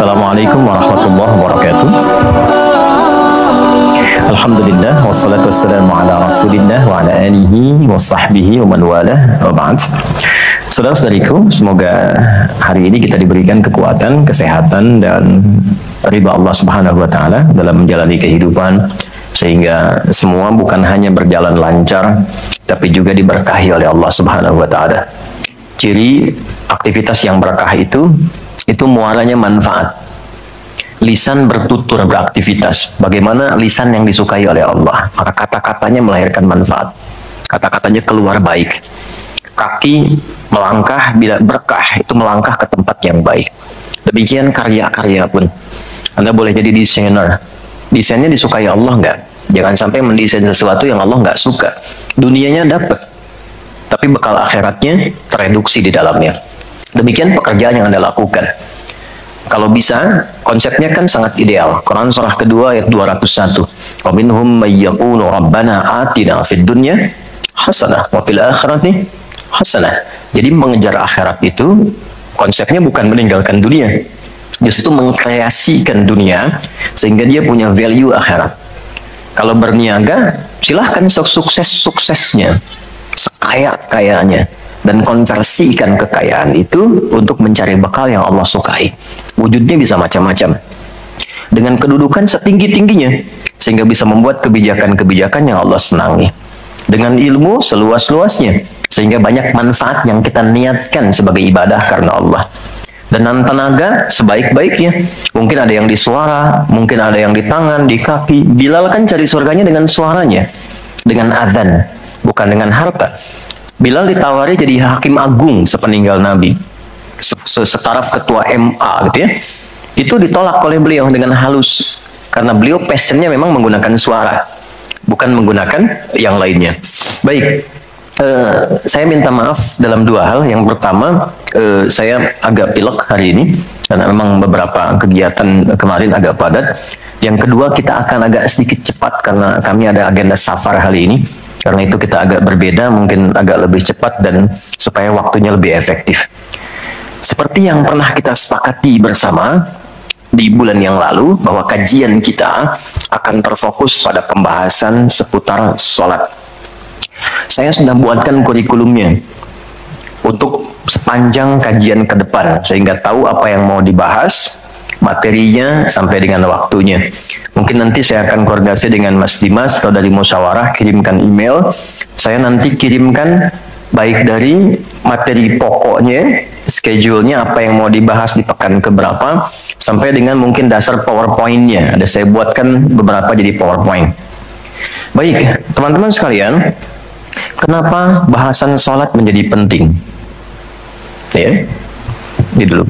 Assalamualaikum warahmatullahi wabarakatuh. Alhamdulillah wassalatu wassalamu ala Rasulillah wa ala alihi wa sahbihi wa man walah wa ba'd. Saudara-saudariku, semoga hari ini kita diberikan kekuatan, kesehatan dan ridha Allah Subhanahu wa taala dalam menjalani kehidupan, sehingga semua bukan hanya berjalan lancar tapi juga diberkahi oleh Allah Subhanahu wa taala. Ciri aktivitas yang berkah itu muaranya manfaat. Lisan bertutur beraktivitas. Bagaimana lisan yang disukai oleh Allah, maka kata-katanya melahirkan manfaat. Kata-katanya keluar baik. Kaki melangkah bila berkah, itu melangkah ke tempat yang baik. Demikian karya-karya pun. Anda boleh jadi desainer. Desainnya disukai Allah enggak? Jangan sampai mendesain sesuatu yang Allah enggak suka. Dunianya dapat, tapi bekal akhiratnya tereduksi di dalamnya. Demikian pekerjaan yang Anda lakukan. Kalau bisa, konsepnya kan sangat ideal. Quran surah kedua ayat 201. Wa minhum may yaqulu rabbana atina fid dunya hasanah wa fil akhirati hasanah. Jadi mengejar akhirat itu konsepnya bukan meninggalkan dunia, justru mengkreasikan dunia sehingga dia punya value akhirat. Kalau berniaga, silahkan sukses-suksesnya, sekaya-kayanya, dan konversikan kekayaan itu untuk mencari bekal yang Allah sukai. Wujudnya bisa macam-macam. Dengan kedudukan setinggi-tingginya, sehingga bisa membuat kebijakan-kebijakan yang Allah senangi. Dengan ilmu seluas-luasnya, sehingga banyak manfaat yang kita niatkan sebagai ibadah karena Allah. Dan tenaga sebaik-baiknya. Mungkin ada yang di suara, mungkin ada yang di tangan, di kaki. Bilal kan cari surganya dengan suaranya, dengan azan, bukan dengan harta. Bilal ditawari jadi hakim agung sepeninggal Nabi, setaraf ketua MA gitu ya. Itu ditolak oleh beliau dengan halus, karena beliau passionnya memang menggunakan suara, bukan menggunakan yang lainnya. Baik, saya minta maaf dalam dua hal. Yang pertama, saya agak pilek hari ini karena memang beberapa kegiatan kemarin agak padat. Yang kedua, kita akan agak sedikit cepat karena kami ada agenda safar hari ini. Karena itu kita agak berbeda, mungkin agak lebih cepat dan supaya waktunya lebih efektif. Seperti yang pernah kita sepakati bersama di bulan yang lalu, bahwa kajian kita akan terfokus pada pembahasan seputar sholat. Saya sudah buatkan kurikulumnya untuk sepanjang kajian ke depan, sehingga tahu apa yang mau dibahas, materinya sampai dengan waktunya. Mungkin nanti saya akan koordinasi dengan Mas Dimas atau dari musyawarah, kirimkan email. Saya nanti kirimkan baik dari materi pokoknya, schedule-nya apa yang mau dibahas di pekan keberapa, sampai dengan mungkin dasar PowerPoint-nya. Ada saya buatkan beberapa jadi PowerPoint. Baik, teman-teman sekalian, kenapa bahasan sholat menjadi penting? Ya, ini dulu.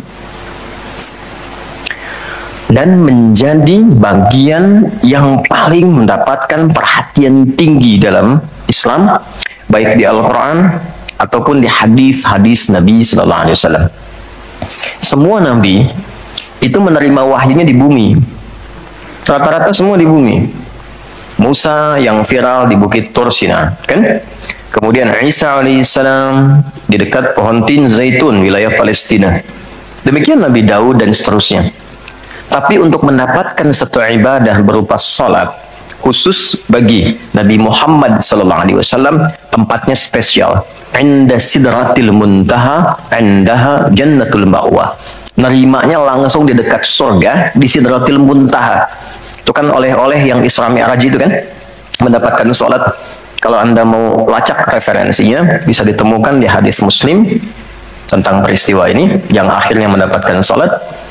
Dan menjadi bagian yang paling mendapatkan perhatian tinggi dalam Islam, baik di Al-Quran ataupun di hadis-hadis Nabi Sallallahu Alaihi Wasallam. Semua Nabi itu menerima wahyunya di bumi, rata-rata semua di bumi. Musa yang viral di Bukit Tur Sina, kan? Kemudian Isa alaihissalam di dekat pohon tin zaitun wilayah Palestina. Demikian Nabi Daud dan seterusnya. Tapi untuk mendapatkan satu ibadah berupa salat khusus bagi Nabi Muhammad SAW, tempatnya spesial. Inda sidratil muntaha, indaha jannatul ma'wa. Nerimanya langsung di dekat surga, di sidratil muntaha. Itu kan oleh-oleh yang Isra Mi'raj itu kan, mendapatkan salat. Kalau Anda mau lacak referensinya, bisa ditemukan di hadis Muslim tentang peristiwa ini, yang akhirnya mendapatkan salat.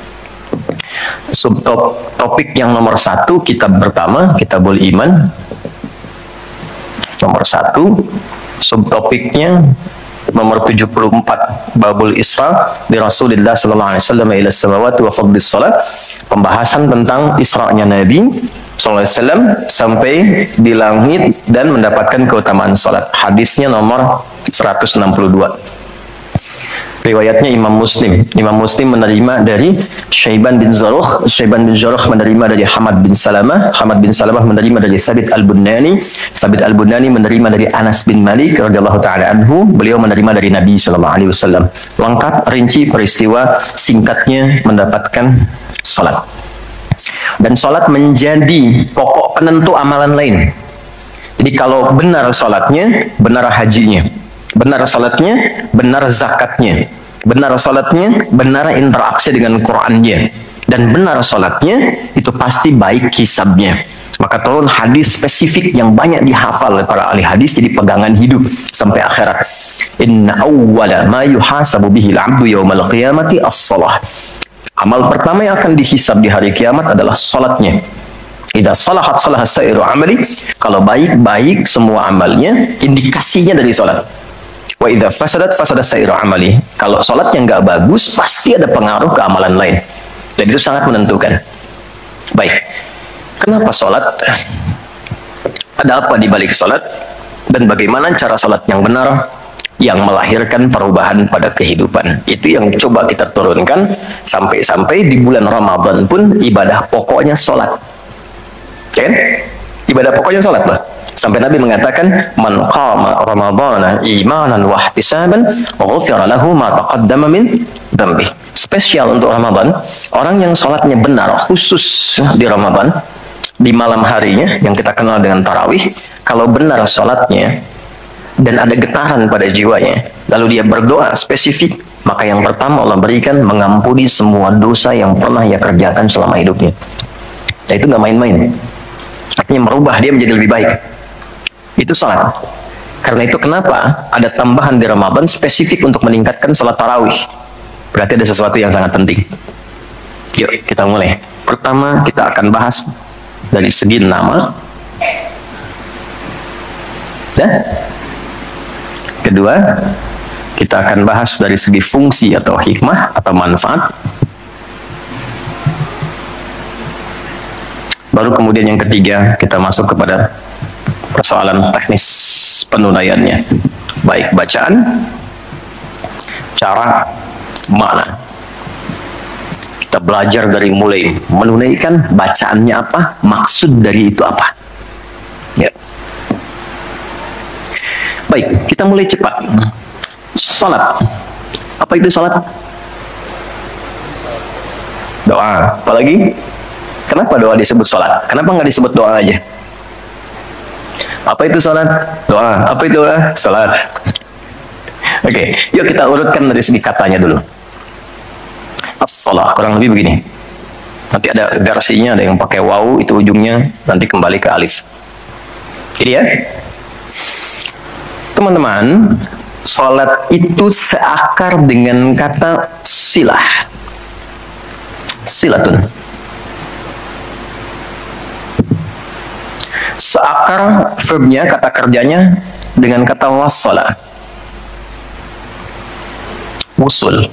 Subtopik yang nomor 1, kitab pertama, Kitabul Iman. Nomor 1, subtopiknya nomor 74, Babul Isra di Rasulullah sallallahu alaihi wasallam ila samawati wa fadlis salat. Pembahasan tentang Isra'nya Nabi sallallahu alaihi wasallam sampai di langit dan mendapatkan keutamaan salat. Hadisnya nomor 162. Riwayatnya Imam Muslim. Imam Muslim menerima dari Syaiban bin Zarukh. Syaiban bin Zarukh menerima dari Hamad bin Salamah. Hamad bin Salamah menerima dari Thabit al-Bunani. Thabit al-Bunani menerima dari Anas bin Malik radhiyallahu taala anhu. Beliau menerima dari Nabi sallallahu alaihi wasallam. Lengkap rinci peristiwa singkatnya mendapatkan Salat. Dan salat menjadi pokok penentu amalan lain. Jadi kalau benar salatnya, benar hajinya. Benar salatnya, benar zakatnya. Benar salatnya, benar interaksi dengan Qur'annya. Dan benar salatnya, itu pasti baik hisabnya. Maka turun hadis spesifik yang banyak dihafal oleh para ahli hadis, jadi pegangan hidup sampai akhirat. Inna awwala ma yuhasabu bihil abdu yawmal qiyamati as-salah. Amal pertama yang akan dihisab di hari kiamat adalah salatnya. Idza salahat salaha sa'iru amali. Kalau baik-baik semua amalnya, indikasinya dari salat. Wa idza fasadat fasada sa'iru amali. Kalau salatnya nggak bagus, pasti ada pengaruh ke amalan lain. Dan itu sangat menentukan. Baik. Kenapa salat? Ada apa di balik salat? Dan bagaimana cara salat yang benar yang melahirkan perubahan pada kehidupan? Itu yang coba kita turunkan sampai-sampai di bulan Ramadan pun ibadah pokoknya salat. Kan? Ibadah pokoknya salat lah. Sampai Nabi mengatakan, "Man qama Ramadhana imanan wa ihtisaban, ghufira lahu ma taqaddama min dhanbi." Spesial untuk Ramadan, orang yang salatnya benar khusus di Ramadan, di malam harinya yang kita kenal dengan tarawih, kalau benar salatnya dan ada getaran pada jiwanya, lalu dia berdoa spesifik, maka yang pertama Allah berikan mengampuni semua dosa yang pernah ia kerjakan selama hidupnya. Nah, itu nggak main-main. Artinya merubah dia menjadi lebih baik. Itu salat. Karena itu kenapa ada tambahan di Ramadan spesifik untuk meningkatkan salat tarawih. Berarti ada sesuatu yang sangat penting. Yuk kita mulai. Pertama kita akan bahas dari segi nama. Kedua, kita akan bahas dari segi fungsi atau hikmah atau manfaat. Baru kemudian yang ketiga, kita masuk kepada persoalan teknis penunaiannya. Baik bacaan, cara, makna. Kita belajar dari mulai menunaikan bacaannya apa, maksud dari itu apa. Ya. Baik, kita mulai cepat. Salat. Apa itu salat? Doa. Apalagi? Kenapa doa disebut salat? Kenapa nggak disebut doa aja? Apa itu salat? Doa. Apa itu doa? Salat. Oke, yuk kita urutkan dari segi katanya dulu. As-salat, kurang lebih begini. Nanti ada versinya, ada yang pakai waw, itu ujungnya nanti kembali ke alif. Jadi ya, teman-teman, salat itu seakar dengan kata silah. Silatun. Seakar verbnya, kata kerjanya dengan kata wassala. Wusul.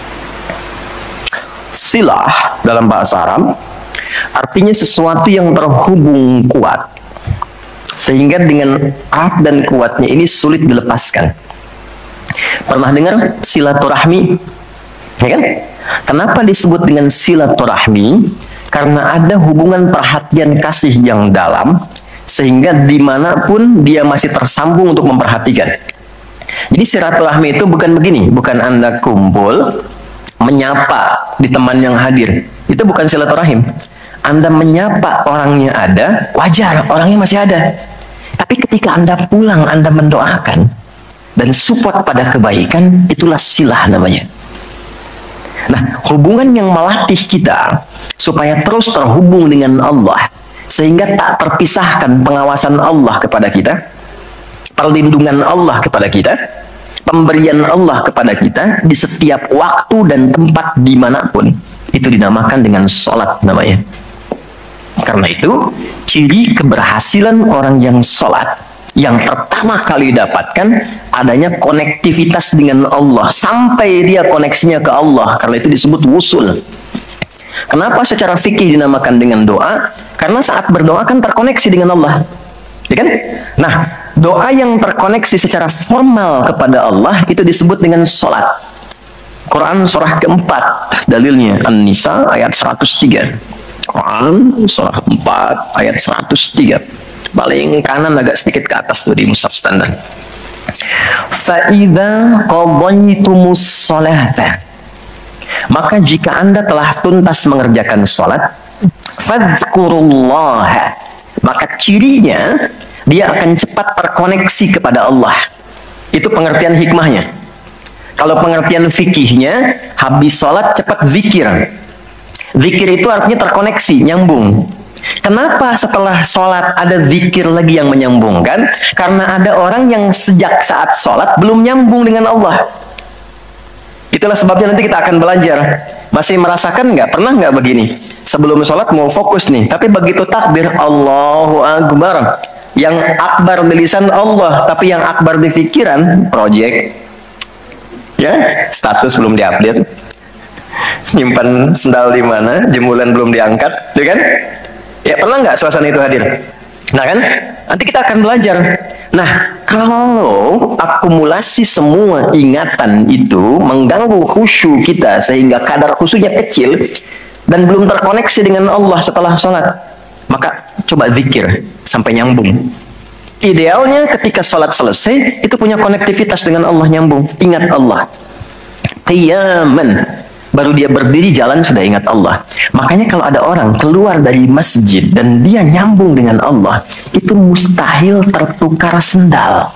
Silah dalam bahasa Arab artinya sesuatu yang terhubung kuat, sehingga dengan erat dan kuatnya ini sulit dilepaskan. Pernah dengar silaturahmi? Ya kan? Kenapa disebut dengan silaturahmi? Karena ada hubungan perhatian kasih yang dalam, sehingga dimanapun dia masih tersambung untuk memperhatikan. Jadi silaturahmi itu bukan begini, bukan Anda kumpul menyapa di teman yang hadir, itu bukan silaturahim. Anda menyapa orangnya ada, wajar, orangnya masih ada. Tapi ketika Anda pulang, Anda mendoakan dan support pada kebaikan, itulah silah namanya. Nah, hubungan yang melatih kita supaya terus terhubung dengan Allah, sehingga tak terpisahkan pengawasan Allah kepada kita, perlindungan Allah kepada kita, pemberian Allah kepada kita di setiap waktu dan tempat dimanapun, itu dinamakan dengan sholat namanya. Karena itu, ciri keberhasilan orang yang sholat, yang pertama kali dapatkan adanya konektivitas dengan Allah, sampai dia koneksinya ke Allah. Karena itu disebut wusul. Kenapa secara fikih dinamakan dengan doa? Karena saat berdoa kan terkoneksi dengan Allah, ya kan? Nah, doa yang terkoneksi secara formal kepada Allah itu disebut dengan sholat. Quran surah keempat, dalilnya An-Nisa ayat 103. Quran surah 4 ayat 103. Paling kanan agak sedikit ke atas tuh di mushaf standar. Fa idza qadaytumus sholata Maka jika Anda telah tuntas mengerjakan sholat, fadzkurullah, maka cirinya dia akan cepat terkoneksi kepada Allah. Itu pengertian hikmahnya. Kalau pengertian fikihnya, habis sholat cepat zikir. Zikir itu artinya terkoneksi, nyambung. Kenapa setelah sholat ada zikir lagi yang menyambungkan? Karena ada orang yang sejak saat sholat belum nyambung dengan Allah. Itulah sebabnya nanti kita akan belajar. Masih merasakan nggak? Pernah nggak begini? Sebelum sholat mau fokus nih, tapi begitu takbir Allahu Akbar, yang akbar di lisan Allah, tapi yang akbar di pikiran project. Ya, status belum diupdate, nyimpan sendal di mana, jemuran belum diangkat, ya kan? Ya, pernah nggak suasana itu hadir? Nah kan, nanti kita akan belajar. Nah, kalau akumulasi semua ingatan itu mengganggu khusyuk kita sehingga kadar khusyuknya kecil dan belum terkoneksi dengan Allah setelah sholat, maka coba zikir sampai nyambung. Idealnya ketika sholat selesai, itu punya konektivitas dengan Allah, nyambung. Ingat Allah. Qiyaman. Baru dia berdiri jalan sudah ingat Allah. Makanya kalau ada orang keluar dari masjid dan dia nyambung dengan Allah, itu mustahil tertukar sendal.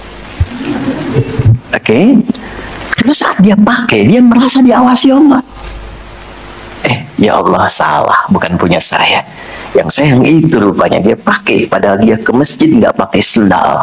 Oke? Karena saat dia pakai, dia merasa diawasi Allah. Ya Allah, salah. Bukan punya saya. Yang saya yang itu rupanya dia pakai, padahal dia ke masjid nggak pakai sendal.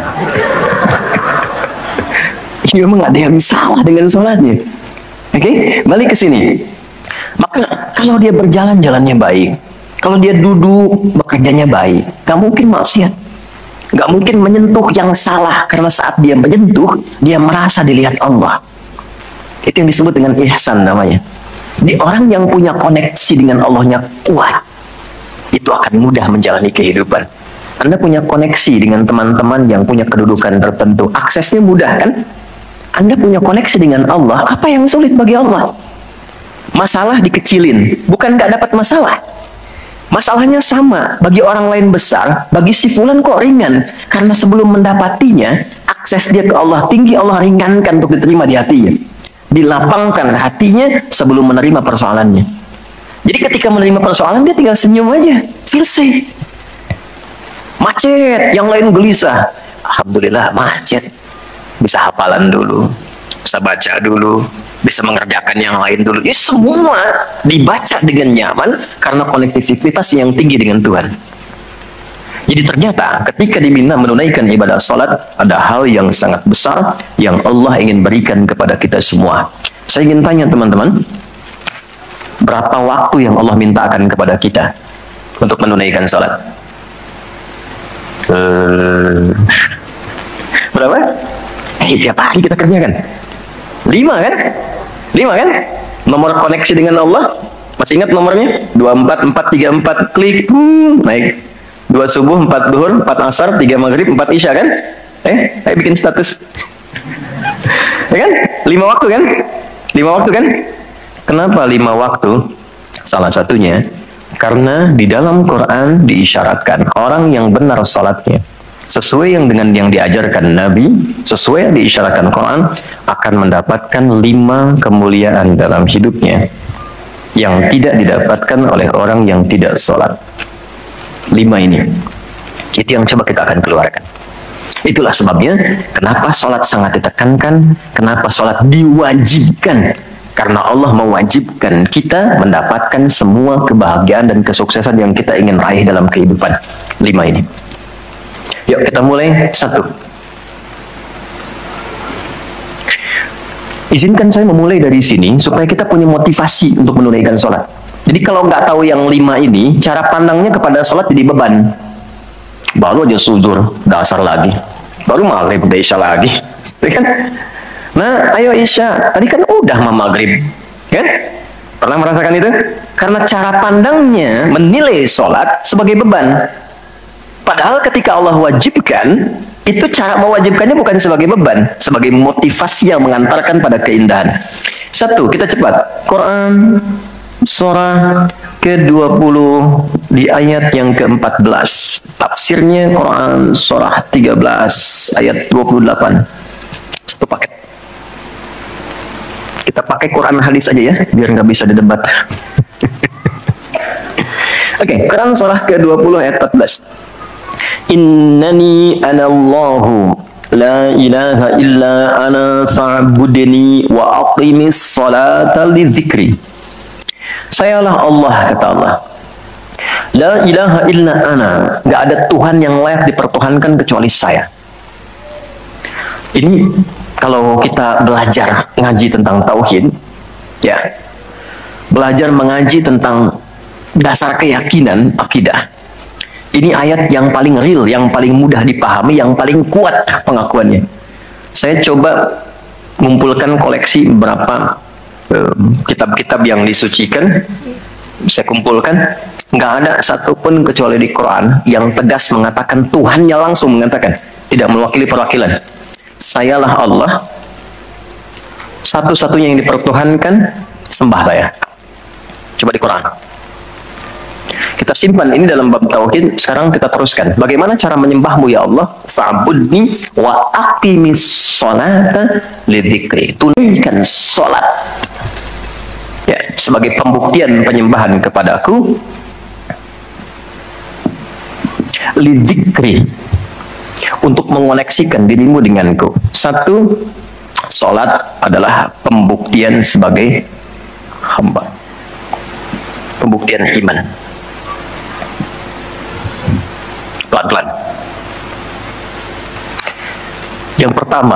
Ini memang ada yang salah dengan sholatnya. Oke, balik ke sini. Maka kalau dia berjalan jalannya baik, kalau dia duduk bekerjanya baik, nggak mungkin maksiat, nggak mungkin menyentuh yang salah, karena saat dia menyentuh dia merasa dilihat Allah. Itu yang disebut dengan ihsan namanya. Di orang yang punya koneksi dengan Allahnya kuat, itu akan mudah menjalani kehidupan. Anda punya koneksi dengan teman-teman yang punya kedudukan tertentu, aksesnya mudah kan? Anda punya koneksi dengan Allah, apa yang sulit bagi Allah? Masalah dikecilin, bukan nggak dapat masalah. Masalahnya sama, bagi orang lain besar, bagi si fulan kok ringan. Karena sebelum mendapatinya, akses dia ke Allah tinggi, Allah ringankan untuk diterima di hatinya. Dilapangkan hatinya sebelum menerima persoalannya. Jadi ketika menerima persoalan, dia tinggal senyum aja, selesai. Macet, yang lain gelisah. Alhamdulillah macet. Bisa hafalan dulu, bisa baca dulu, bisa mengerjakan yang lain dulu. Ini semua dibaca dengan nyaman karena konektivitas yang tinggi dengan Tuhan. Jadi ternyata ketika diminta menunaikan ibadah sholat, ada hal yang sangat besar yang Allah ingin berikan kepada kita semua. Saya ingin tanya teman-teman, berapa waktu yang Allah mintakan kepada kita untuk menunaikan sholat? Berapa? Tiap hari kita kerjakan 5 kan? 5 kan? Nomor koneksi dengan Allah, masih ingat nomornya? 24434, klik, naik. 2 subuh, 4 duhur, 4 asar, 3 maghrib, 4 isya kan? Ayo bikin status. Ya kan? 5 waktu kan? 5 waktu kan? Kenapa 5 waktu? Salah satunya karena di dalam Quran diisyaratkan orang yang benar salatnya sesuai dengan yang diajarkan Nabi, sesuai yang diisyaratkan Quran, akan mendapatkan 5 kemuliaan dalam hidupnya yang tidak didapatkan oleh orang yang tidak sholat. 5 ini, itu yang coba kita akan keluarkan. Itulah sebabnya kenapa sholat sangat ditekankan, kenapa sholat diwajibkan, karena Allah mewajibkan kita mendapatkan semua kebahagiaan dan kesuksesan yang kita ingin raih dalam kehidupan. 5 ini. Yuk kita mulai. 1. Izinkan saya memulai dari sini supaya kita punya motivasi untuk menunaikan sholat. Jadi kalau nggak tahu yang 5 ini, cara pandangnya kepada sholat jadi beban. Baru aja sujud, dasar lagi. Baru maghrib, udah isya lagi. Kan? Nah, ayo isya. Tadi kan udah maghrib. Kan? Pernah merasakan itu? Karena cara pandangnya menilai sholat sebagai beban. Padahal ketika Allah wajibkan, itu cara mewajibkannya bukan sebagai beban, sebagai motivasi yang mengantarkan pada keindahan. 1, kita cepat. Quran surah ke-20 di ayat yang ke-14. Tafsirnya Quran surah 13 ayat 28. 1 paket. Kita pakai Quran hadis aja ya, biar nggak bisa didebat. Oke, Quran surah ke-20 ayat 14. Innani anallahu la ilaha illa ana fa'budni wa aqimis salata li dzikri. Sayalah Allah, kata Allah. La ilaha illa ana, nggak ada Tuhan yang layak dipertuhankan kecuali saya. Ini kalau kita belajar ngaji tentang tauhid, ya, belajar mengaji tentang dasar keyakinan akidah. Ini ayat yang paling real, yang paling mudah dipahami, yang paling kuat pengakuannya. Saya coba mengumpulkan koleksi beberapa kitab-kitab yang disucikan, saya kumpulkan. Nggak ada satupun kecuali di Quran yang tegas mengatakan, Tuhannya langsung mengatakan, tidak mewakili perwakilan. Sayalah Allah, satu-satunya yang dipertuhankan, sembah saya. Coba di Quran. Kita simpan ini dalam bab tauhid. Sekarang kita teruskan. Bagaimana cara menyembahmu ya Allah? Fa'budni wa aqimis sholata lidzikri. Tunaikan sholat. Ya, sebagai pembuktian penyembahan kepadaku. Lidzikri, untuk mengoneksikan dirimu denganku. Satu, sholat adalah pembuktian sebagai hamba, pembuktian iman. Pelan-pelan. Yang pertama,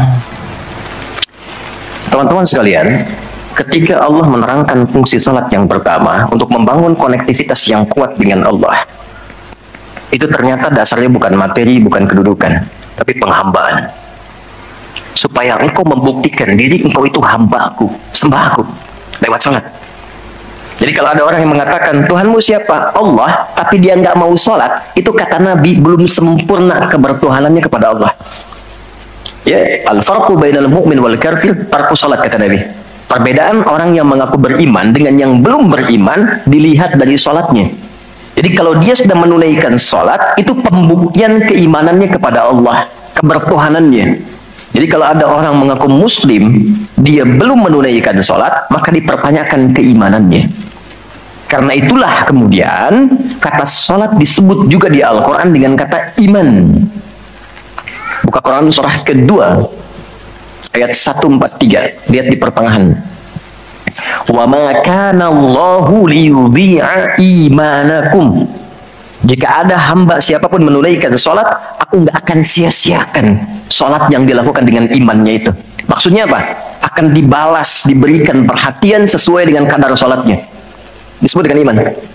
teman-teman sekalian, ketika Allah menerangkan fungsi sholat yang pertama untuk membangun konektivitas yang kuat dengan Allah, itu ternyata dasarnya bukan materi, bukan kedudukan, tapi penghambaan. Supaya engkau membuktikan diri engkau itu hamba-Ku, sembah-Ku, lewat sholat. Jadi kalau ada orang yang mengatakan, Tuhanmu siapa? Allah, tapi dia nggak mau sholat, itu kata Nabi, belum sempurna kebertuhanannya kepada Allah. Ya, al-farqu bainal mu'min wal kafir tarku sholat, kata Nabi. Perbedaan orang yang mengaku beriman dengan yang belum beriman dilihat dari sholatnya. Jadi kalau dia sudah menunaikan sholat, itu pembuktian keimanannya kepada Allah, kebertuhanannya. Jadi kalau ada orang mengaku muslim, dia belum menunaikan sholat, maka dipertanyakan keimanannya. Karena itulah kemudian kata sholat disebut juga di Al-Quran dengan kata iman. Buka Quran surah kedua, ayat 143, lihat di pertengahan. Wa ma kana Allahu liyudhi'a imanakum. Jika ada hamba siapapun menunaikan sholat, aku nggak akan sia-siakan sholat yang dilakukan dengan imannya itu. Maksudnya apa? Akan dibalas, diberikan perhatian sesuai dengan kadar sholatnya. Disebut dengan iman.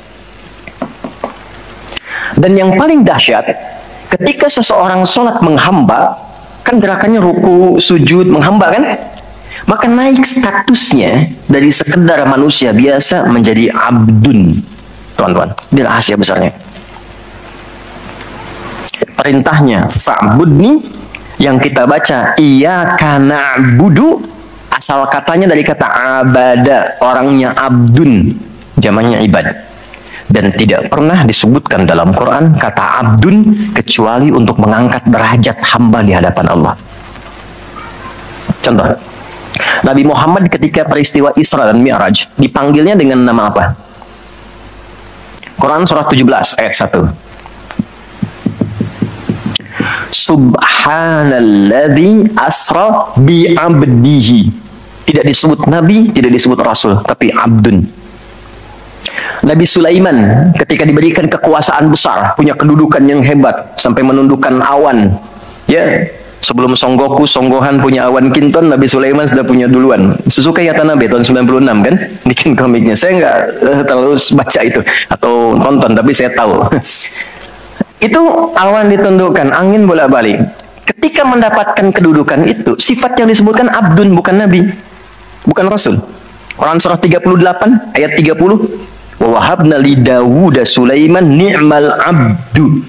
Dan yang paling dahsyat, ketika seseorang sholat menghamba, kan gerakannya ruku, sujud, menghamba kan? Maka naik statusnya dari sekedar manusia biasa menjadi abdun. Teman-teman, ini rahasia besarnya. Perintahnya fa'budni, yang kita baca iyyaka na'budu, asal katanya dari kata abada, orangnya abdun, jamannya ibad. Dan tidak pernah disebutkan dalam Quran kata abdun kecuali untuk mengangkat derajat hamba di hadapan Allah. Contoh, Nabi Muhammad ketika peristiwa Isra dan Mi'raj dipanggilnya dengan nama apa? Quran surah 17 ayat 1. Subhanalladzi asra bi'abdihi. Tidak disebut nabi, tidak disebut rasul, tapi abdun. Nabi Sulaiman ketika diberikan kekuasaan besar, punya kedudukan yang hebat sampai menundukkan awan. Ya, sebelum Songgohan punya awan kinton, Nabi Sulaiman sudah punya duluan. Suzuka Yatanabe tahun 96 kan, bikin komiknya. Saya nggak terlalu baca itu atau nonton, tapi saya tahu. Itu awan ditundukkan, angin bolak-balik. Ketika mendapatkan kedudukan itu, sifat yang disebutkan abdun, bukan nabi, bukan rasul. Quran surah 38 ayat 30. Wa wahabna li Dawud Sulaiman ni'mal abdu.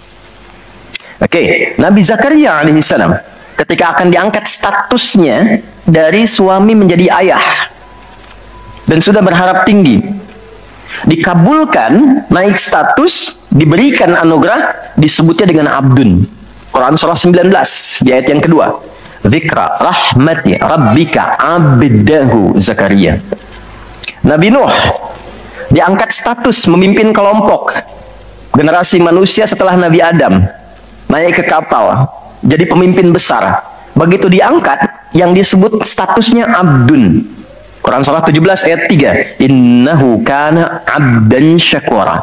Oke, Nabi Zakaria alaihissalam ketika akan diangkat statusnya dari suami menjadi ayah dan sudah berharap tinggi, dikabulkan, naik status, diberikan anugerah, disebutnya dengan abdun. Quran surah 19 di ayat yang kedua. dzikra rahmati rabbika abdahu Zakaria. Nabi Nuh diangkat status memimpin kelompok generasi manusia setelah Nabi Adam, naik ke kapal jadi pemimpin besar. Begitu diangkat, yang disebut statusnya abdun. Quran surah 17 ayat 3, innahu kana abdan syakura.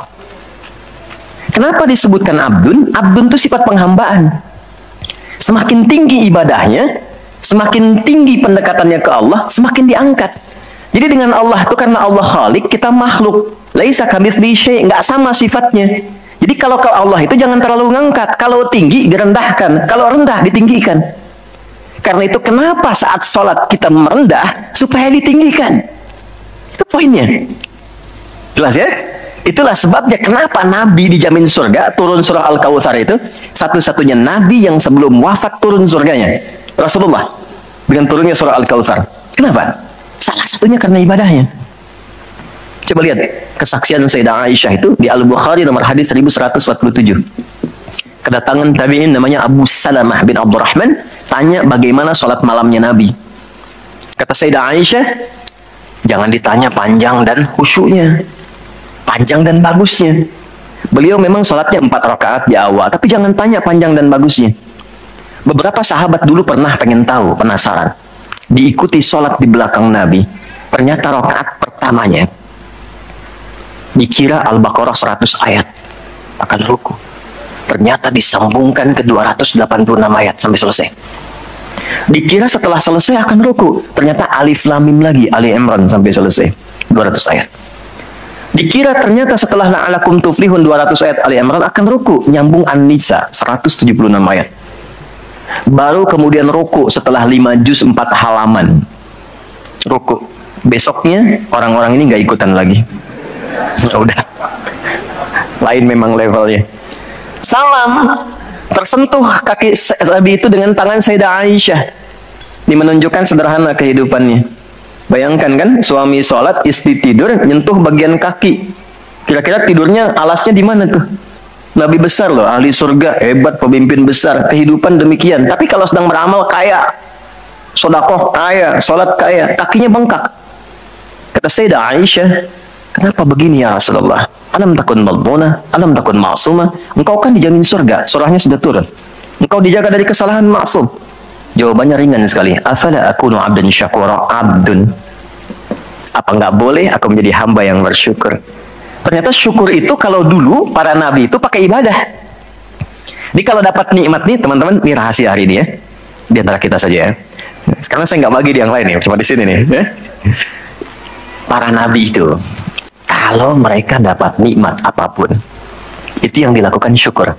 Kenapa disebutkan abdun? Abdun itu sifat penghambaan. Semakin tinggi ibadahnya, semakin tinggi pendekatannya ke Allah, semakin diangkat. Jadi dengan Allah itu, karena Allah Khalik, kita makhluk. Laisa kamitslihi syai', nggak sama sifatnya. Jadi kalau ke Allah itu jangan terlalu ngangkat. Kalau tinggi direndahkan, kalau rendah ditinggikan. Karena itu kenapa saat sholat kita merendah supaya ditinggikan. Itu poinnya. Jelas ya? Itulah sebabnya kenapa Nabi dijamin surga, turun surah Al-Kautsar itu satu-satunya Nabi yang sebelum wafat turun surganya. Rasulullah dengan turunnya surah Al-Kautsar. Kenapa? Salah satunya karena ibadahnya. Coba lihat kesaksian Sayyidah Aisyah itu di Al-Bukhari nomor hadis 1147. Kedatangan tabi'in namanya Abu Salamah bin Abdurrahman, tanya bagaimana sholat malamnya Nabi. Kata Sayyidah Aisyah, jangan ditanya panjang dan khusyuknya, panjang dan bagusnya. Beliau memang sholatnya 4 rakaat di awal, tapi jangan tanya panjang dan bagusnya. Beberapa sahabat dulu pernah pengen tahu, penasaran. Diikuti sholat di belakang Nabi. Ternyata rakaat pertamanya dikira Al-Baqarah 100 ayat akan ruku. Ternyata disambungkan ke 286 ayat sampai selesai. Dikira setelah selesai akan ruku. Ternyata Alif Lam Mim lagi, Ali Imran sampai selesai 200 ayat. Dikira ternyata setelah la'alakum tuflihun 200 ayat Ali Imran akan ruku, nyambung An-Nisa 176 ayat. Baru kemudian ruku setelah 5 juz 4 halaman. Ruku. Besoknya orang-orang ini nggak ikutan lagi. Udah. Lain memang levelnya. Salam. Tersentuh kaki Nabi itu dengan tangan Sayyidah Aisyah. Ini menunjukkan sederhana kehidupannya. Bayangkan kan, suami sholat, istri tidur, nyentuh bagian kaki. Kira-kira tidurnya alasnya di mana tuh? Nabi besar loh, ahli surga, hebat, pemimpin besar, kehidupan demikian. Tapi kalau sedang beramal kaya, sodakoh kaya, sholat kaya, kakinya bengkak. Kata Sayyidah Aisyah, kenapa begini ya Rasulullah? Alam takun malbuna, alam takun ma'sumah. Engkau kan dijamin surga, surahnya sudah turun. Engkau dijaga dari kesalahan maksum. Jawabannya ringan sekali. Afala akunu abdan syakura, abdun. Apa nggak boleh aku menjadi hamba yang bersyukur? Ternyata syukur itu kalau dulu para nabi itu pakai ibadah. Jadi kalau dapat nikmat nih teman-teman, ini rahasia hari ini ya. Di antara kita saja ya. Sekarang saya nggak bagi di yang lain nih, cuma di sini nih. Ya. Para nabi itu, kalau mereka dapat nikmat apapun, itu yang dilakukan syukur.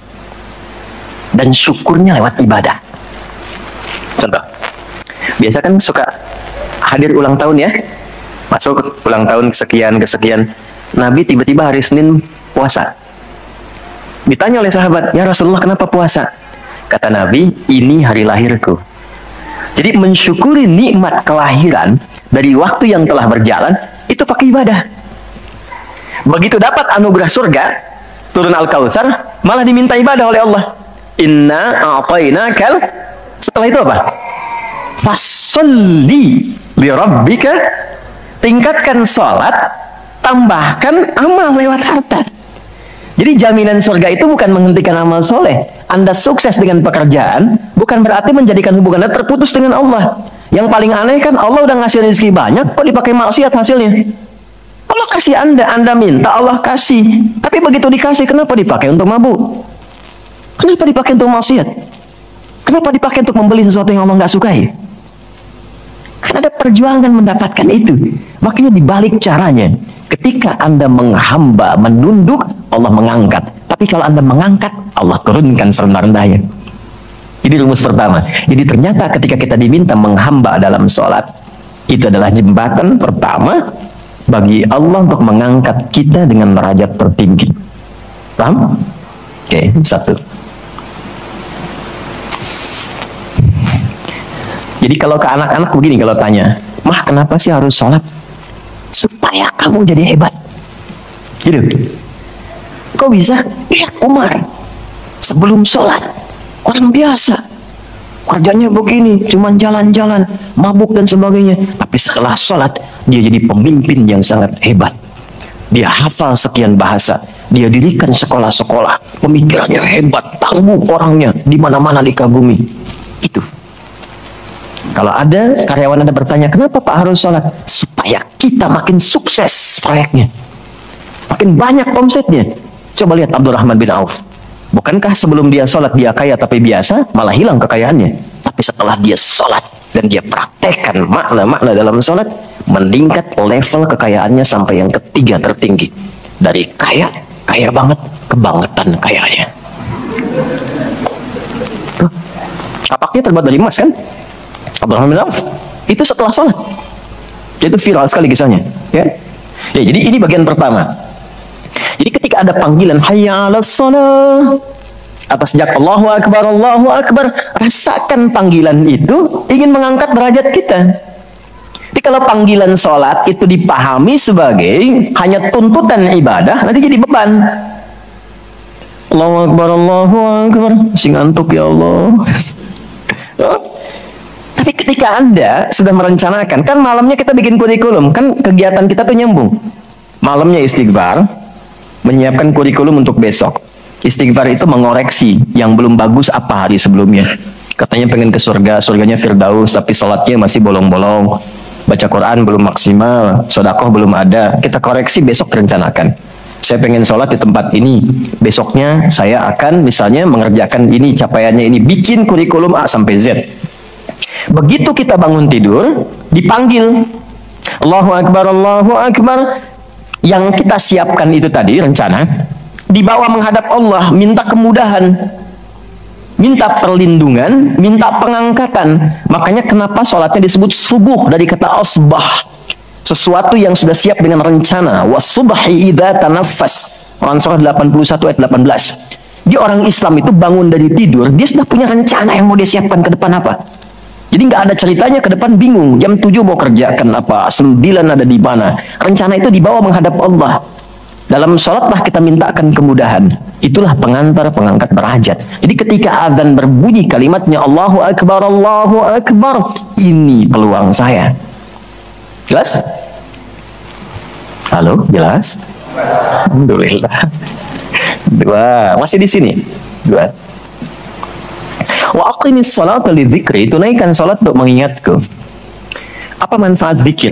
Dan syukurnya lewat ibadah. Contoh, biasa kan suka hadir ulang tahun ya, masuk ulang tahun kesekian. Nabi tiba-tiba hari Senin puasa. Ditanya oleh sahabat, ya Rasulullah kenapa puasa? Kata Nabi, ini hari lahirku. Jadi mensyukuri nikmat kelahiran dari waktu yang telah berjalan, itu pakai ibadah. Begitu dapat anugerah surga, turun Al-Kautsar, malah diminta ibadah oleh Allah. Inna a'tainakal. Setelah itu apa? Fasholli li rabbika. Tingkatkan sholat, tambahkan amal lewat harta. Jadi jaminan surga itu bukan menghentikan amal soleh. Anda sukses dengan pekerjaan, bukan berarti menjadikan hubungan Anda terputus dengan Allah. Yang paling aneh kan, Allah udah ngasih rezeki banyak, kok dipakai maksiat hasilnya? Allah kasih Anda minta, Allah kasih. Tapi begitu dikasih, kenapa dipakai untuk mabuk? Kenapa dipakai untuk maksiat? Kenapa dipakai untuk membeli sesuatu yang Allah nggak sukai? Karena ada perjuangan mendapatkan itu. Makanya dibalik caranya, ketika Anda menghamba, menunduk, Allah mengangkat. Tapi kalau Anda mengangkat, Allah turunkan serendah-rendahnya. Ini rumus pertama. Jadi ternyata ketika kita diminta menghamba dalam sholat, itu adalah jembatan pertama bagi Allah untuk mengangkat kita dengan derajat tertinggi. Paham? Oke, satu. Jadi kalau ke anak-anak begini, kalau tanya, Mah kenapa sih harus sholat? Supaya kamu jadi hebat. Gitu. Kok bisa? Lihat Umar. Sebelum sholat, orang biasa. kerjanya begini, cuman jalan-jalan, mabuk dan sebagainya. Tapi setelah sholat, dia jadi pemimpin yang sangat hebat. Dia hafal sekian bahasa, dia dirikan sekolah-sekolah, pemikirannya hebat, tangguh orangnya, di mana-mana dikagumi. Itu. Kalau ada karyawan Anda bertanya, kenapa Pak harus sholat? Supaya kita makin sukses proyeknya, makin banyak omsetnya. Coba lihat Abdurrahman bin Auf. Bukankah sebelum dia sholat dia kaya tapi biasa, malah hilang kekayaannya. Tapi setelah dia sholat dan dia praktekkan makna-makna dalam sholat, meningkat level kekayaannya sampai yang ketiga tertinggi. Dari kaya, kaya banget, kebangetan kayanya. Tuh, kapaknya terbuat dari emas kan? Abdurrahman bin Auf. Itu setelah sholat. Itu viral sekali kisahnya. Ya, jadi ini bagian pertama. Jadi ketika ada panggilan hayya 'alas shalah, atas sejak Allahu Akbar, rasakan panggilan itu ingin mengangkat derajat kita. Jadi kalau panggilan sholat itu dipahami sebagai hanya tuntutan ibadah, nanti jadi beban. Allahu Akbar, masih ngantuk ya Allah. Tapi ketika Anda sudah merencanakan, kan malamnya kita bikin kurikulum, kan kegiatan kita tuh nyambung. Malamnya istighfar, menyiapkan kurikulum untuk besok. Istighfar itu mengoreksi yang belum bagus apa hari sebelumnya. Katanya pengen ke surga, surganya Firdaus, tapi sholatnya masih bolong-bolong. Baca Quran belum maksimal, sedekah belum ada. Kita koreksi besok, rencanakan. Saya pengen sholat di tempat ini, besoknya saya akan misalnya mengerjakan ini, capaiannya ini, bikin kurikulum A sampai Z. Begitu kita bangun tidur, dipanggil Allahu Akbar, Allahu Akbar. Yang kita siapkan itu tadi rencana, dibawa menghadap Allah, minta kemudahan, minta perlindungan, minta pengangkatan. Makanya kenapa sholatnya disebut subuh dari kata asbah, sesuatu yang sudah siap dengan rencana. Wasubhi idza tanaffas, Quran surah 81 ayat 18. Di orang Islam itu bangun dari tidur, dia sudah punya rencana yang mau dia siapkan ke depan apa. Jadi nggak ada ceritanya ke depan bingung, jam 7 mau kerjakan apa, 9 ada di mana. Rencana itu dibawa menghadap Allah. Dalam sholatlah kita mintakan kemudahan. Itulah pengantar, pengangkat derajat. Jadi ketika azan berbunyi kalimatnya Allahu Akbar, Allahu Akbar, ini peluang saya. Jelas? Halo, jelas? Alhamdulillah. Dua, masih di sini. Dua. Wa aqimis sholata lidzikri, tunaikan salat untuk mengingatku. Apa manfaat zikir?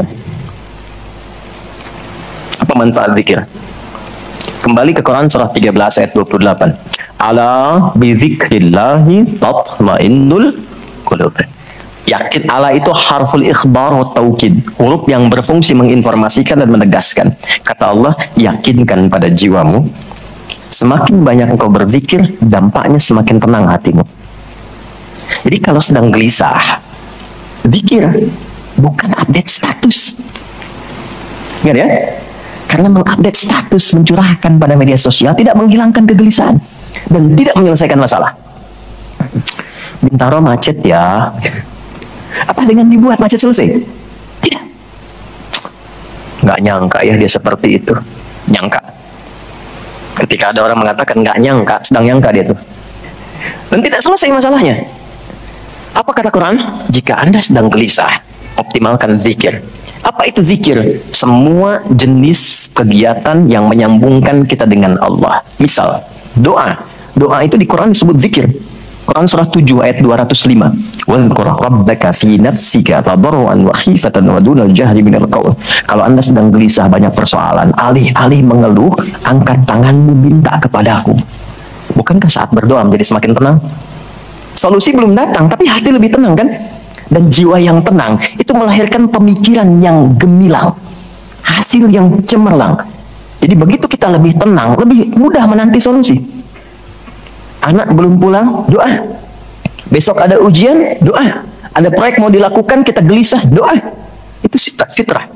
Apa manfaat zikir? Kembali ke Quran surah 13 ayat 28. Ala bidzikrillahi tatmainnul qulub. Yakin, ala itu harful ikhbar wa taukid, huruf yang berfungsi menginformasikan dan menegaskan. Kata Allah, yakinkan pada jiwamu. Semakin banyak engkau berzikir, dampaknya semakin tenang hatimu. Jadi kalau sedang gelisah, zikir, bukan update status. Ingat ya? Karena mengupdate status, mencurahkan pada media sosial tidak menghilangkan kegelisahan dan tidak menyelesaikan masalah. Bintaro macet ya. Apa dengan dibuat macet selesai? Tidak. Nggak nyangka ya dia seperti itu. Nyangka. Ketika ada orang mengatakan nggak nyangka, sedang nyangka dia tuh. Dan tidak selesai masalahnya. Apa kata Quran? Jika Anda sedang gelisah, optimalkan zikir. Apa itu zikir? Semua jenis kegiatan yang menyambungkan kita dengan Allah. Misal, doa. Doa itu di Quran disebut zikir. Quran surah 7 ayat 205. Wadhkur rabbaka fi nafsika tadarruan wa khifatan wa dunal jahri minal qaul. Kalau Anda sedang gelisah banyak persoalan, alih-alih mengeluh, angkat tanganmu minta kepadaku. Bukankah saat berdoa menjadi semakin tenang? Solusi belum datang, tapi hati lebih tenang kan? Dan jiwa yang tenang itu melahirkan pemikiran yang gemilang, hasil yang cemerlang. Jadi begitu kita lebih tenang, lebih mudah menanti solusi. Anak belum pulang, doa. Besok ada ujian, doa. Ada proyek mau dilakukan, kita gelisah, doa. Itu fitrah.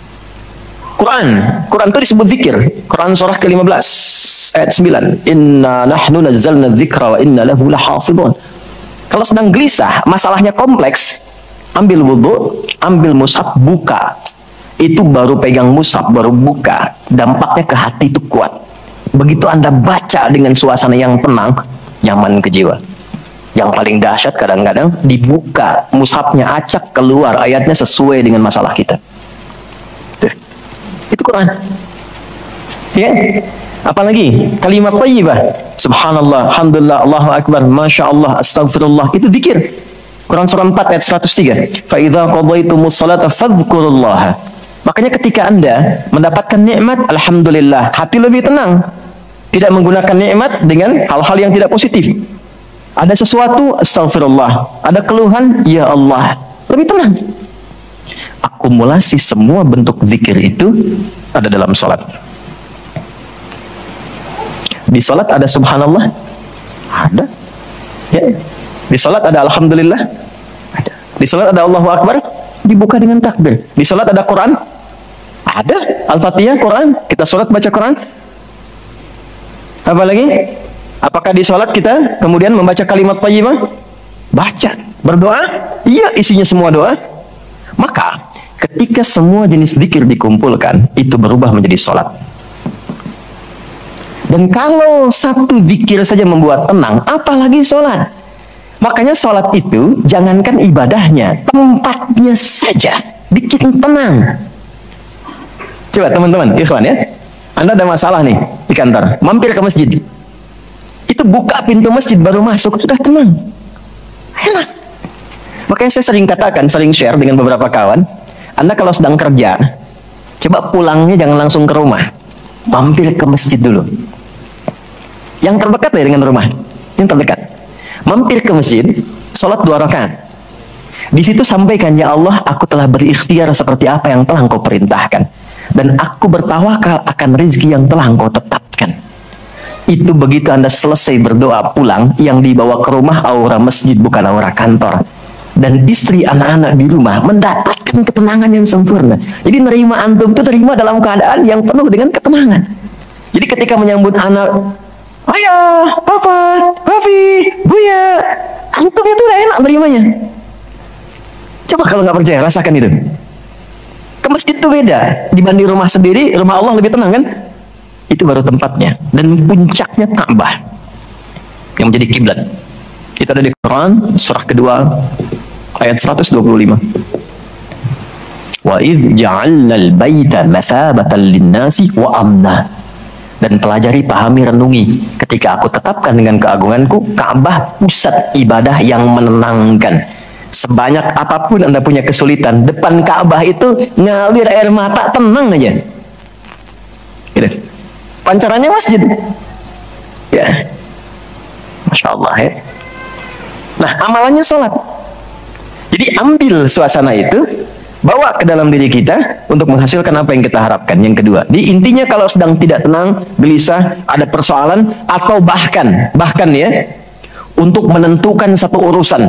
Quran itu disebut zikir. Quran surah ke-15 ayat 9. Inna nahnu nazzalna dzikra wa inna lahu lahafidhun. Kalau sedang gelisah, masalahnya kompleks, ambil wudhu, ambil mushaf, buka. Itu baru pegang mushaf, baru buka. Dampaknya ke hati itu kuat. Begitu Anda baca dengan suasana yang tenang, nyaman ke jiwa. Yang paling dahsyat kadang-kadang dibuka mushafnya, acak keluar ayatnya sesuai dengan masalah kita. Tuh. Itu Quran. Ya. Apalagi kalimat thayyibah. Subhanallah, alhamdulillah, Allahu akbar, masya Allah, astagfirullah. Itu zikir. Quran surah 4 ayat 103. Fa idza qadaytumus salata fadhkurullaha. Makanya ketika Anda mendapatkan nikmat, alhamdulillah, hati lebih tenang. Tidak menggunakan nikmat dengan hal-hal yang tidak positif. Ada sesuatu, astagfirullah. Ada keluhan, ya Allah. Lebih tenang. Akumulasi semua bentuk zikir itu ada dalam salat. Di salat ada subhanallah? Ada. Ya. Di salat ada alhamdulillah? Ada. Di salat ada Allahu akbar? Dibuka dengan takbir. Di salat ada Quran? Ada. Al-Fatihah, Quran. Kita salat baca Quran. Apa lagi? Apakah di salat kita kemudian membaca kalimat thayyibah? Baca. Berdoa? Iya, isinya semua doa. Maka ketika semua jenis zikir dikumpulkan, itu berubah menjadi salat. Dan kalau satu zikir saja membuat tenang, apalagi sholat. Makanya sholat itu, jangankan ibadahnya, tempatnya saja bikin tenang. Coba teman-teman, ikhwan ya. Anda ada masalah nih di kantor, mampir ke masjid. Itu buka pintu masjid baru masuk, sudah tenang. Enak. Makanya saya sering katakan, sering share dengan beberapa kawan, Anda kalau sedang kerja, coba pulangnya jangan langsung ke rumah. Mampir ke masjid dulu. Yang terdekat ya dengan rumah, yang terdekat. Mampir ke masjid, sholat 2 rakaat. Di situ sampaikan, ya Allah, aku telah berikhtiar seperti apa yang telah Engkau perintahkan, dan aku bertawakal akan rezeki yang telah Engkau tetapkan. Itu begitu Anda selesai berdoa pulang, yang dibawa ke rumah aura masjid bukan aura kantor. Dan istri, anak-anak di rumah mendapatkan ketenangan yang sempurna. Jadi nerima antum itu terima dalam keadaan yang penuh dengan ketenangan. Jadi ketika menyambut anak, ayah, papa, papi, buya, antum itu udah enak nerimanya. Coba kalau nggak percaya, rasakan itu. Ke masjid itu beda. Dibanding rumah sendiri, rumah Allah lebih tenang kan? Itu baru tempatnya. Dan puncaknya Ka'bah yang menjadi kiblat. Itu ada di Quran, surah kedua, ayat 125. Wa idh ja'alnal baita mathabatan linnasi wa amna. Dan pelajari, pahami, renungi. Ketika aku tetapkan dengan keagunganku, Ka'bah pusat ibadah yang menenangkan. Sebanyak apapun Anda punya kesulitan, depan Ka'bah itu ngalir air mata, tenang aja. Gitu. Pancarannya masjid. Ya. Masya Allah ya. Nah, amalannya sholat. Jadi ambil suasana itu, bawa ke dalam diri kita untuk menghasilkan apa yang kita harapkan. Yang kedua, di intinya kalau sedang tidak tenang, gelisah, ada persoalan, atau bahkan ya, untuk menentukan satu urusan.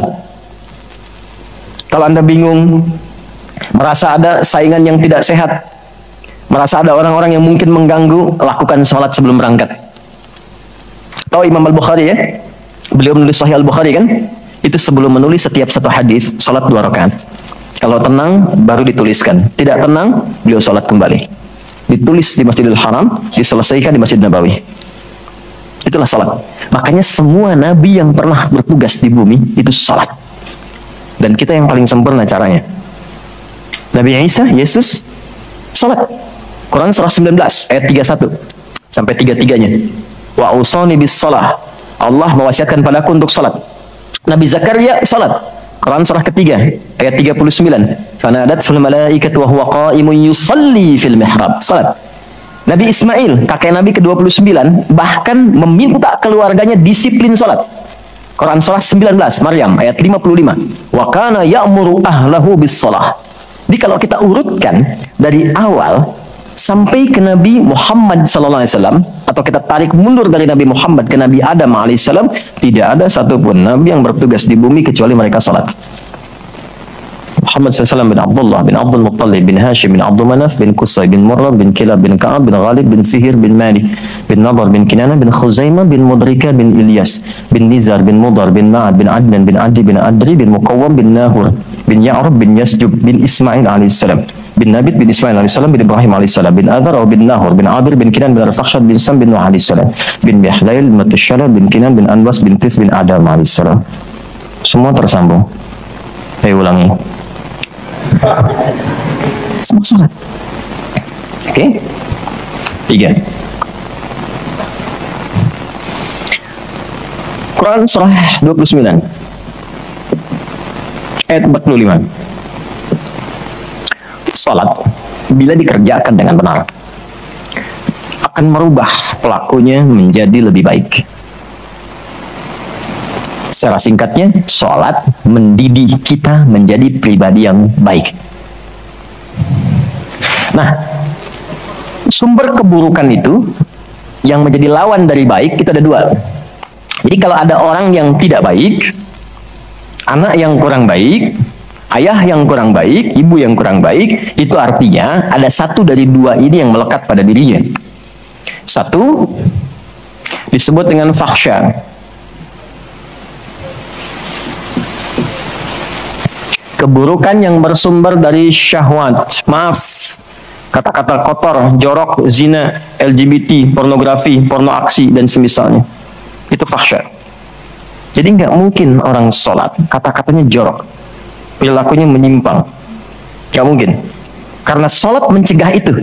Kalau Anda bingung, merasa ada saingan yang tidak sehat, merasa ada orang-orang yang mungkin mengganggu, lakukan sholat sebelum berangkat. Tahu Imam Al-Bukhari ya? Beliau menulis Sahih Al-Bukhari kan? Itu sebelum menulis setiap satu hadis, sholat 2 rakaat. Kalau tenang, baru dituliskan. Tidak tenang, beliau sholat kembali. Ditulis di Masjidil Haram, diselesaikan di Masjid Nabawi. Itulah sholat. Makanya semua nabi yang pernah bertugas di bumi, itu sholat. Dan kita yang paling sempurna caranya. Nabi Isa, Yesus, sholat. Quran surah 19, ayat 31. Sampai 33-nya. Wa ausani bis sholah. Allah mewasiatkan padaku untuk sholat. Nabi Zakaria, sholat. Quran surah ketiga ayat 39. Fanadatul malaikatu wa huwa qa'imun yusalli fil mihrab. Salat. Nabi Ismail, kakek Nabi ke-29, bahkan meminta keluarganya disiplin salat. Quran surah 19 Maryam ayat 55. Wa kana ya'muru ahlahu bis shalah. Jadi kalau kita urutkan dari awal sampai ke Nabi Muhammad SAW, atau kita tarik mundur dari Nabi Muhammad ke Nabi Adam alaihissalam, tidak ada satupun Nabi yang bertugas di bumi kecuali mereka salat. Muhammad SAW bin Abdullah bin Abdul Muttalib bin Hashim bin Abdul Manaf bin Qusay bin Murrah bin Kilab bin Ka'ab bin Ghalib bin Fihir bin Mali bin Nadar bin Kinana bin Khuzaimah bin Mudrika bin Ilyas bin Nizar bin Mudar bin Ma'ad bin Adnan bin Adi bin Adri bin Muqawwam bin Nahur bin Ya'rab bin Yasjub bin Ismail alaihissalam bin Nabit bin Ismail alaihissalam bin Ibrahim alaihissalam bin Adhar bin Nahur bin Abir bin Kinan bin Arfakhshad bin Sam bin Nuh alaihissalam bin Mihlail bin Matushala bin Kinan bin Anwas bin Tis bin Adam alaihissalam. Semua tersambung. Ayo ulangi. Semua sholat. Oke? 3. Quran surah 29 ayat 45. Salat bila dikerjakan dengan benar akan merubah pelakunya menjadi lebih baik. Secara singkatnya, salat mendidik kita menjadi pribadi yang baik. Nah, sumber keburukan itu yang menjadi lawan dari baik itu ada 2. Jadi kalau ada orang yang tidak baik, anak yang kurang baik, ayah yang kurang baik, ibu yang kurang baik, itu artinya ada satu dari 2 ini yang melekat pada dirinya. Satu disebut dengan fahsya, keburukan yang bersumber dari syahwat, maaf, kata-kata kotor, jorok, zina, LGBT, pornografi, porno aksi, dan semisalnya. Itu fahsya. Jadi nggak mungkin orang sholat, kata-katanya jorok, perilakunya menyimpang. Nggak mungkin. Karena sholat mencegah itu.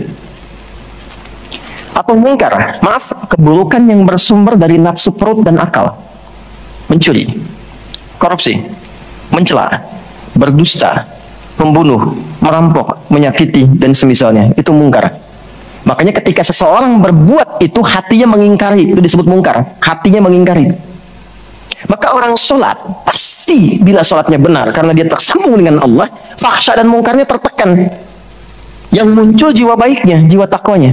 Atau mungkar, maaf, keburukan yang bersumber dari nafsu perut dan akal. Mencuri, korupsi, mencela, berdusta, membunuh, merampok, menyakiti, dan semisalnya. Itu mungkar. Makanya ketika seseorang berbuat itu, hatinya mengingkari. Itu disebut mungkar. Hatinya mengingkari. Maka orang sholat, pasti bila sholatnya benar, karena dia tersambung dengan Allah, fahsya dan mungkarnya tertekan. Yang muncul jiwa baiknya, jiwa takwanya.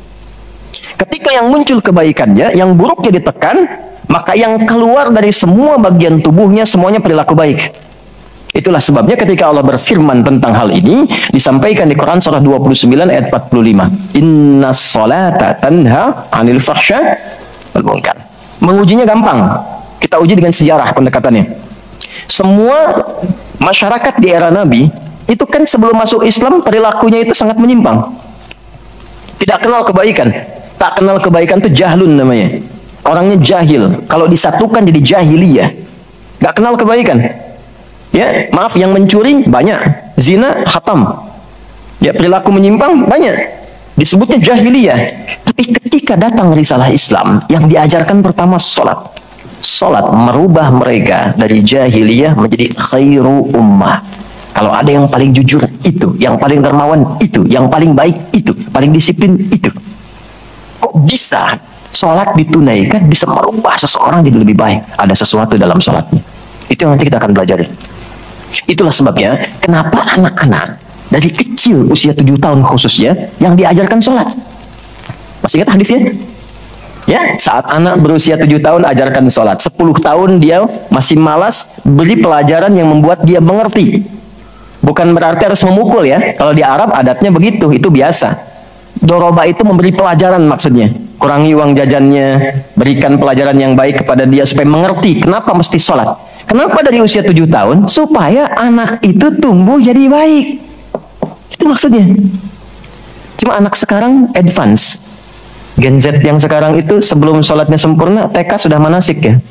Ketika yang muncul kebaikannya, yang buruknya ditekan, maka yang keluar dari semua bagian tubuhnya, semuanya perilaku baik. Itulah sebabnya ketika Allah berfirman tentang hal ini, disampaikan di Quran surah 29 ayat 45. Inna sholata tanha anil fahsya wal munkar. Mengujinya gampang. Kita uji dengan sejarah pendekatannya. Semua masyarakat di era Nabi, itu kan sebelum masuk Islam, perilakunya itu sangat menyimpang. Tidak kenal kebaikan. Tak kenal kebaikan itu jahlun namanya. Orangnya jahil. Kalau disatukan jadi jahiliyah. Gak kenal kebaikan. Ya, maaf, yang mencuri banyak, zina hatam. Ya, perilaku menyimpang banyak. Disebutnya jahiliyah. Tapi ketika datang risalah Islam, yang diajarkan pertama sholat. Sholat merubah mereka dari jahiliyah menjadi khairu ummah. Kalau ada yang paling jujur itu, yang paling dermawan itu, yang paling baik itu, paling disiplin itu. Kok bisa sholat ditunaikan bisa merubah seseorang jadi lebih baik? Ada sesuatu dalam sholatnya. Itu yang nanti kita akan pelajari. Itulah sebabnya kenapa anak-anak dari kecil usia 7 tahun khususnya yang diajarkan sholat. Masih ingat hadisnya? Ya, saat anak berusia 7 tahun ajarkan sholat. 10 tahun dia masih malas, beri pelajaran yang membuat dia mengerti. Bukan berarti harus memukul ya. Kalau di Arab adatnya begitu, itu biasa. Doroba itu memberi pelajaran maksudnya. Kurangi uang jajannya, berikan pelajaran yang baik kepada dia supaya mengerti kenapa mesti sholat. Kenapa dari usia 7 tahun? Supaya anak itu tumbuh jadi baik. Itu maksudnya. Cuma anak sekarang advance. Gen Z yang sekarang itu sebelum sholatnya sempurna, TK sudah manasik ya.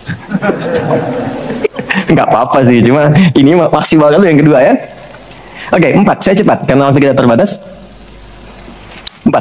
Nggak apa-apa sih, cuma ini maksimal dulu yang kedua ya. Oke, 4, saya cepat karena waktu kita terbatas. 4.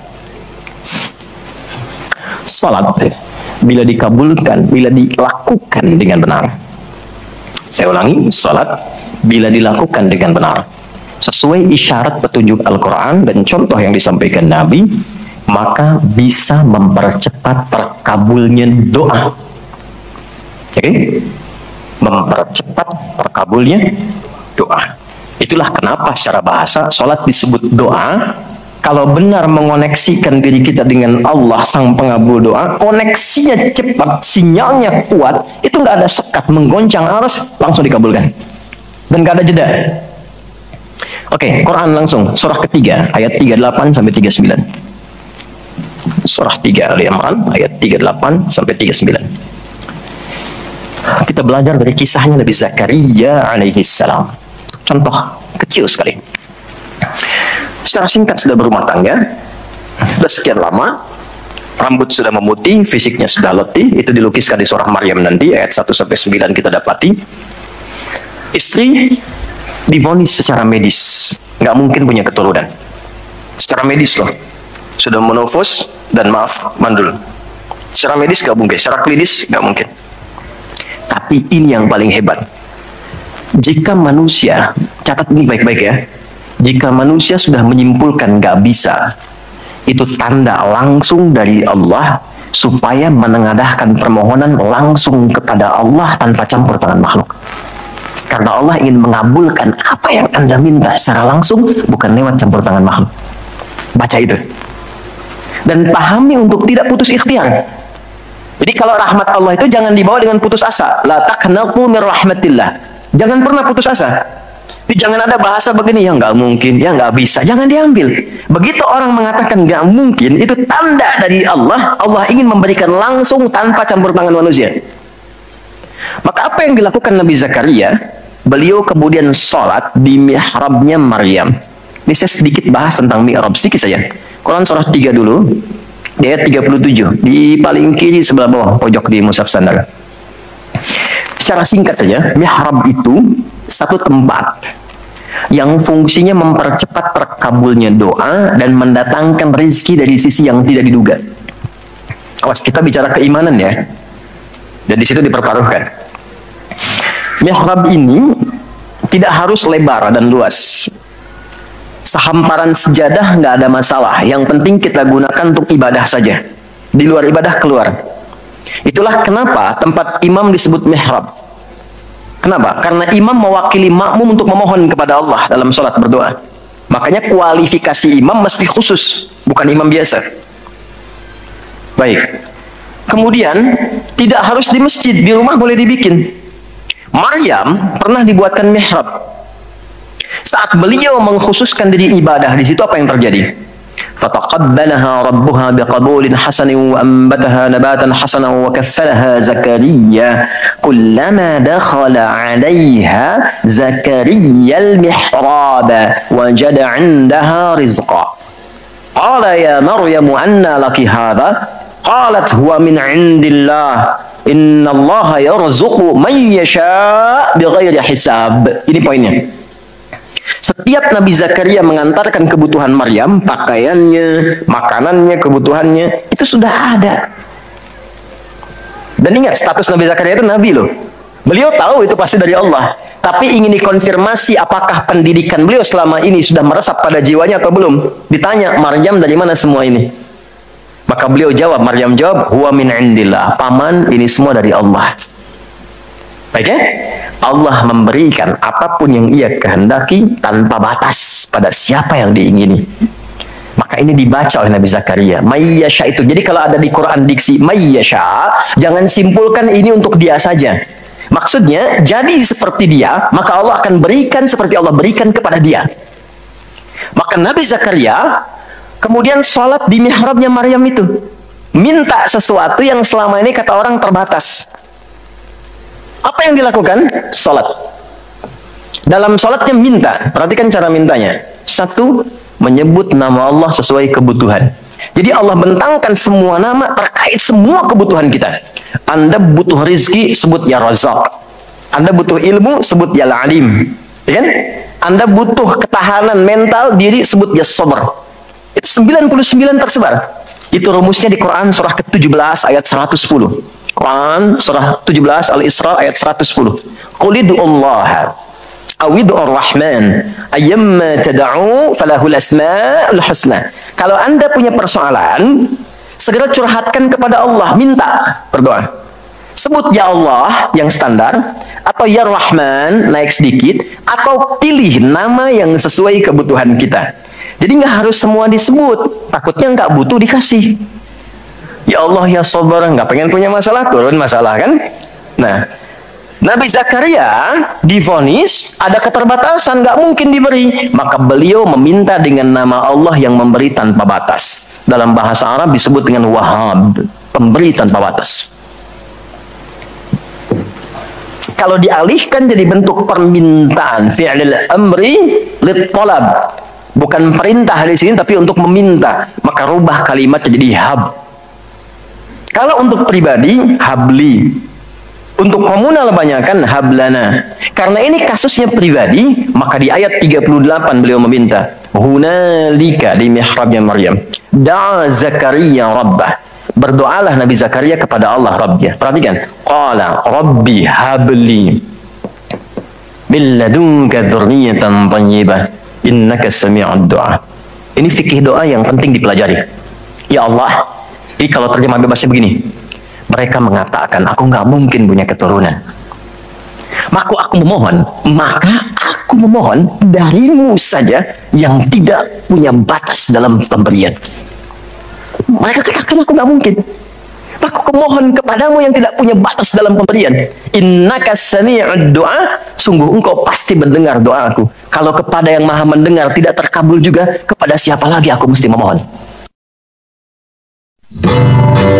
Sholat bila dikabulkan, bila dilakukan dengan benar. Saya ulangi, sholat bila dilakukan dengan benar sesuai isyarat petunjuk Al-Quran dan contoh yang disampaikan Nabi, maka bisa mempercepat terkabulnya doa. Oke? Mempercepat terkabulnya doa. Itulah kenapa secara bahasa sholat disebut doa. Kalau benar mengoneksikan diri kita dengan Allah sang pengabul doa, koneksinya cepat, sinyalnya kuat, itu nggak ada sekat, menggoncang arus, langsung dikabulkan. Dan nggak ada jeda. Oke, Quran langsung, surah ketiga, ayat 38 sampai 39. Surah 3 Al-Imran, ayat 38 sampai 39. Kita belajar dari kisahnya Nabi Zakaria alaihissalam. Contoh kecil sekali. Secara singkat sudah berumah tangga, sudah sekian lama, rambut sudah memutih, fisiknya sudah letih, itu dilukiskan di surah Maryam nanti, ayat 1 sampai 9 kita dapati. Istri divonis secara medis, nggak mungkin punya keturunan. Secara medis loh, sudah menofos dan maaf mandul. Secara medis nggak mungkin, secara klinis nggak mungkin. Tapi ini yang paling hebat. Jika manusia, catat ini baik-baik ya, jika manusia sudah menyimpulkan nggak bisa, itu tanda langsung dari Allah supaya menengadahkan permohonan langsung kepada Allah tanpa campur tangan makhluk. Karena Allah ingin mengabulkan apa yang Anda minta secara langsung, bukan lewat campur tangan makhluk. Baca itu. Dan pahami untuk tidak putus ikhtiar. Jadi kalau rahmat Allah itu jangan dibawa dengan putus asa. La taqnatu min rahmatillah. Jangan pernah putus asa. Jadi jangan ada bahasa begini, ya nggak mungkin, ya nggak bisa. Jangan diambil. Begitu orang mengatakan nggak mungkin, itu tanda dari Allah. Allah ingin memberikan langsung tanpa campur tangan manusia. Maka apa yang dilakukan Nabi Zakaria? Beliau kemudian sholat di mihrabnya Maryam. Ini saya sedikit bahas tentang mihrab, sedikit saja. Quran surah 3 dulu, di ayat 37, di paling kiri sebelah bawah pojok di mushaf standar. Secara singkat saja, mihrab itu satu tempat yang fungsinya mempercepat terkabulnya doa dan mendatangkan rezeki dari sisi yang tidak diduga. Awas, kita bicara keimanan ya. Dan di situ dipertaruhkan. Mihrab ini tidak harus lebar dan luas. Sehamparan sejadah nggak ada masalah. Yang penting kita gunakan untuk ibadah saja. Di luar ibadah keluar. Itulah kenapa tempat imam disebut mihrab. Kenapa? Karena imam mewakili makmum untuk memohon kepada Allah dalam sholat berdoa. Makanya kualifikasi imam mesti khusus, bukan imam biasa. Baik. Kemudian tidak harus di masjid, di rumah boleh dibikin. Maryam pernah dibuatkan mihrab. Saat beliau mengkhususkan diri ibadah, di situ apa yang terjadi? Fataqabbalaha rabbuha biqabulin hasanin wa anbataha nabatan hasanan wa kaffalaha Zakaria kullama dakhala 'alayha Zakaria al-mihrab wajada 'indaha rizqa. Qala ya Maryam anna laki hadha? Qalat huwa min 'indillah. Innallaha yarzuqu man yasha' bighairi hisab. Ini poinnya. Setiap Nabi Zakaria mengantarkan kebutuhan Maryam, pakaiannya, makanannya, kebutuhannya, itu sudah ada. Dan ingat, status Nabi Zakaria itu Nabi loh. Beliau tahu itu pasti dari Allah. Tapi ingin dikonfirmasi apakah pendidikan beliau selama ini sudah meresap pada jiwanya atau belum. Ditanya, Maryam dari mana semua ini? Maka beliau jawab, Maryam jawab, huwa min indillah. Paman, ini semua dari Allah. Baik ya? Allah memberikan apapun yang ia kehendaki tanpa batas pada siapa yang diingini. Maka ini dibaca oleh Nabi Zakaria. Mayyasha itu. Jadi kalau ada di Quran diksi mayyasha, jangan simpulkan ini untuk dia saja. Maksudnya, jadi seperti dia, maka Allah akan berikan seperti Allah berikan kepada dia. Maka Nabi Zakaria kemudian sholat di mihrabnya Maryam itu. Minta sesuatu yang selama ini kata orang terbatas. Apa yang dilakukan? Sholat. Dalam sholatnya minta. Perhatikan cara mintanya. Satu, menyebut nama Allah sesuai kebutuhan. Jadi Allah bentangkan semua nama terkait semua kebutuhan kita. Anda butuh rizki, sebut ya Razak. Anda butuh ilmu, sebut ya Alim. Ya kan? Anda butuh ketahanan mental diri, sebut ya Sabar. Itu 99 tersebar. Itu rumusnya di Quran surah ke-17 ayat 110. Quran surah 17 Al-Isra ayat 110. Qul ud'ullaha aw ud'ur rahman ayyamma tad'u falahul asmaul husna. Kalau Anda punya persoalan, segera curhatkan kepada Allah, minta, berdoa. Sebut ya Allah yang standar, atau ya Rahman naik sedikit, atau pilih nama yang sesuai kebutuhan kita. Jadi nggak harus semua disebut, takutnya nggak butuh dikasih. Ya Allah ya Sabar, nggak pengen punya masalah, turun masalah kan? Nah, Nabi Zakaria divonis ada keterbatasan, nggak mungkin diberi. Maka beliau meminta dengan nama Allah yang memberi tanpa batas. Dalam bahasa Arab disebut dengan Wahhab, pemberi tanpa batas. Kalau dialihkan jadi bentuk permintaan, fi'lil amri lit talab, bukan perintah di sini tapi untuk meminta, maka rubah kalimat jadi hab. Kalau untuk pribadi, habli. Untuk komunal banyakkan hablana. Karena ini kasusnya pribadi, maka di ayat 38 beliau meminta, hunalika di mihrabnya Maryam, da'a Zakaria rabbah. Berdoalah Nabi Zakaria kepada Allah Rabbnya. Perhatikan, qala rabbi habli min ladunka dzurriyyatan thayyibah innaka sami'ud du'a. Ini fikih doa yang penting dipelajari. Ya Allah, ini kalau terjemah bebasnya begini, mereka mengatakan aku nggak mungkin punya keturunan. Maka aku memohon darimu saja yang tidak punya batas dalam pemberian. Mereka katakan aku nggak mungkin. Aku memohon kepadamu yang tidak punya batas dalam pemberian. Innaka sami'ud du'a, sungguh engkau pasti mendengar doaku. Kalau kepada yang maha mendengar tidak terkabul juga, kepada siapa lagi aku mesti memohon?